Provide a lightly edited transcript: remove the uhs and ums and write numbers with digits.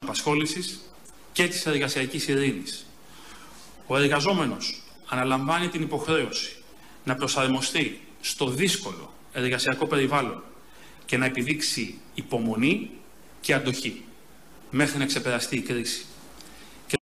απασχόλησης και της εργασιακής ειρήνης. Ο εργαζόμενος αναλαμβάνει την υποχρέωση να προσαρμοστεί στο δύσκολο εργασιακό περιβάλλον και να επιδείξει υπομονή και αντοχή μέχρι να ξεπεραστεί η κρίση.